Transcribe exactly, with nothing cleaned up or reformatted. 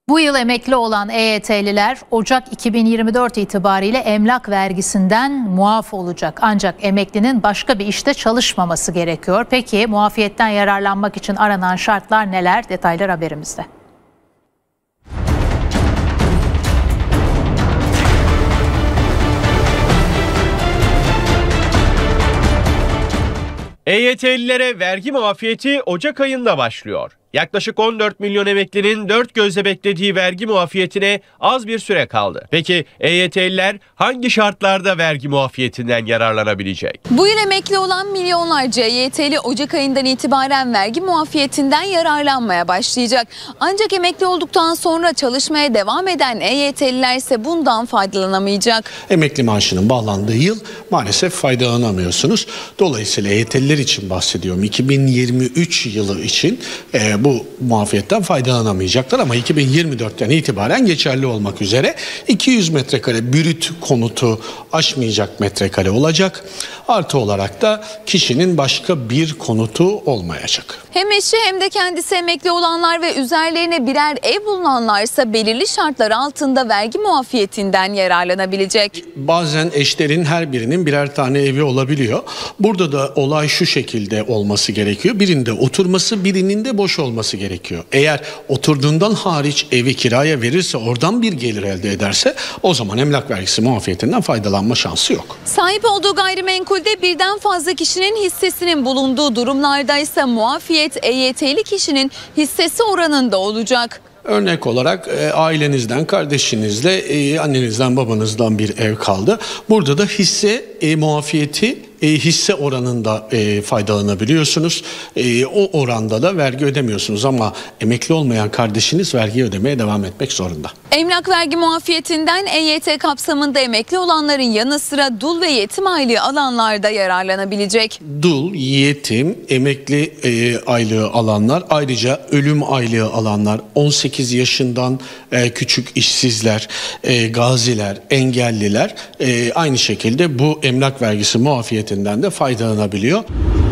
Bu yıl emekli olan E Y T'liler Ocak iki bin yirmi dört itibariyle emlak vergisinden muaf olacak. Ancak emeklinin başka bir işte çalışmaması gerekiyor. Peki muafiyetten yararlanmak için aranan şartlar neler? Detaylar haberimizde. E Y T'lilere vergi muafiyeti Ocak ayında başlıyor. Yaklaşık on dört milyon emeklinin dört gözle beklediği vergi muafiyetine az bir süre kaldı. Peki E Y T'liler hangi şartlarda vergi muafiyetinden yararlanabilecek? Bu yıl emekli olan milyonlarca E Y T'li Ocak ayından itibaren vergi muafiyetinden yararlanmaya başlayacak. Ancak emekli olduktan sonra çalışmaya devam eden E Y T'liler ise bundan faydalanamayacak. Emekli maaşının bağlandığı yıl maalesef faydalanamıyorsunuz. Dolayısıyla E Y T'liler için bahsediyorum. iki bin yirmi üç yılı için e, bu muafiyetten faydalanamayacaklar ama iki bin yirmi dörtten itibaren geçerli olmak üzere iki yüz metrekare brüt konutu aşmayacak metrekare olacak. Artı olarak da kişinin başka bir konutu olmayacak. Hem eşi hem de kendisi emekli olanlar ve üzerlerine birer ev bulunanlarsa belirli şartlar altında vergi muafiyetinden yararlanabilecek. Bazen eşlerin her birinin birer tane evi olabiliyor. Burada da olay şu şekilde olması gerekiyor. Birinde oturması, birinin de boş olması gerekiyor. Eğer oturduğundan hariç evi kiraya verirse, oradan bir gelir elde ederse o zaman emlak vergisi muafiyetinden faydalanma şansı yok. Sahip olduğu gayrimenkulde birden fazla kişinin hissesinin bulunduğu durumlarda ise muafiyet E Y T'li kişinin hissesi oranında olacak. Örnek olarak e, ailenizden, kardeşinizle, e, annenizden, babanızdan bir ev kaldı. Burada da hisse e, muafiyeti e, hisse oranında e, faydalanabiliyorsunuz. E, o oranda da vergi ödemiyorsunuz ama emekli olmayan kardeşiniz vergi ödemeye devam etmek zorunda. Emlak vergi muafiyetinden E Y T kapsamında emekli olanların yanı sıra dul ve yetim aylığı alanlar da yararlanabilecek. Dul, yetim, emekli e, aylığı alanlar, ayrıca ölüm aylığı alanlar, on sekiz yaşından e, küçük işsizler, e, gaziler, engelliler e, aynı şekilde bu emlak vergisi muafiyetinden de faydalanabiliyor.